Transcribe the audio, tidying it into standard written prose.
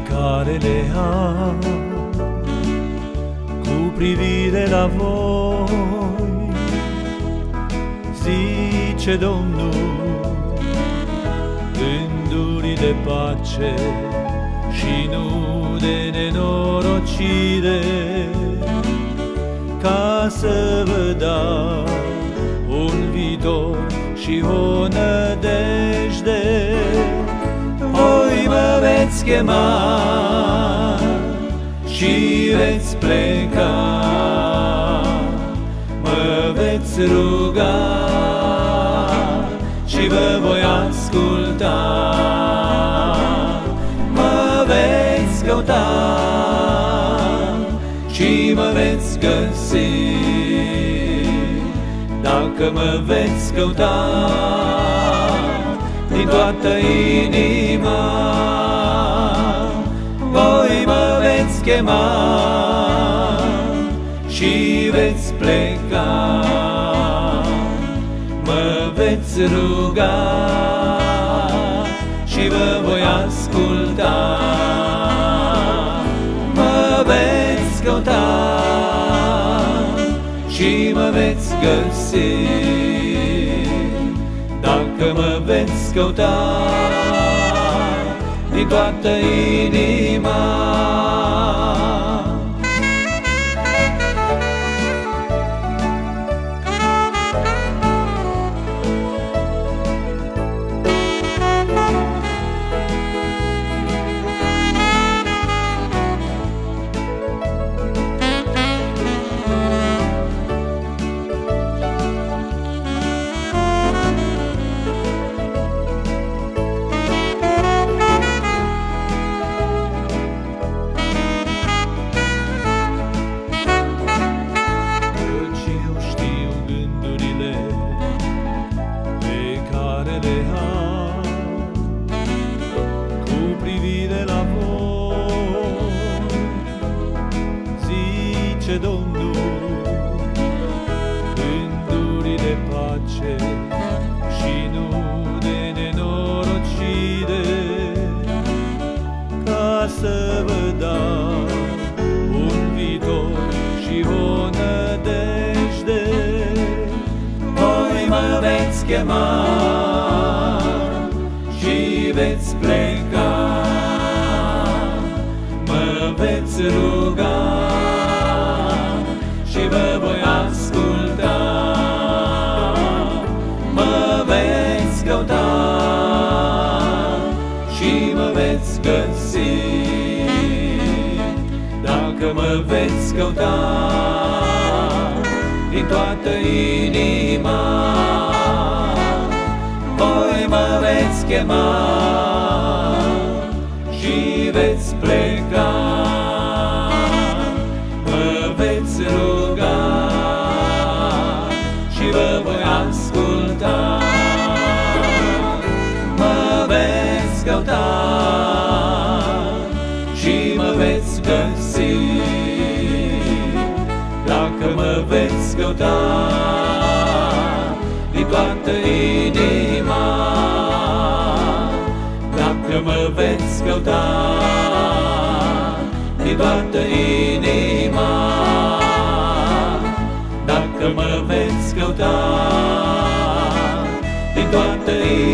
care le am cu privire la voi. Zice Domnul, gânduri de pace și nu de nenorocire, ca să vă dau un viitor și o nădejde. Voi mă veți chema și veți pleca, mă veți ruga și vă voi asculta. Mă veți căuta și mă veți găsi, dacă mă veți căuta din toată inima. Voi mă veți chema și veți pleca, mă veți ruga și vă voi asculta. Mă veți căuta și mă veți găsi, dacă mă veți căuta din toată inima. Cu privire la voi, zice Domnul, gânduri de pace și nu de nenorocire, ca să vă dau un viitor și o nădejde. Voi mă veți chema și veți pleca, mă veți ruga și vă voi asculta. Mă veți căuta și mă veți găsi, dacă mă veți căuta din toată inima. Voi mă veți chema și veți pleca, mă veți ruga și vă voi asculta. Mă veți căuta și mă veți găsi, dacă mă veți căuta din toată inima. Dacă mă veți căuta din toată inima, dacă mă veți căuta din toată inima.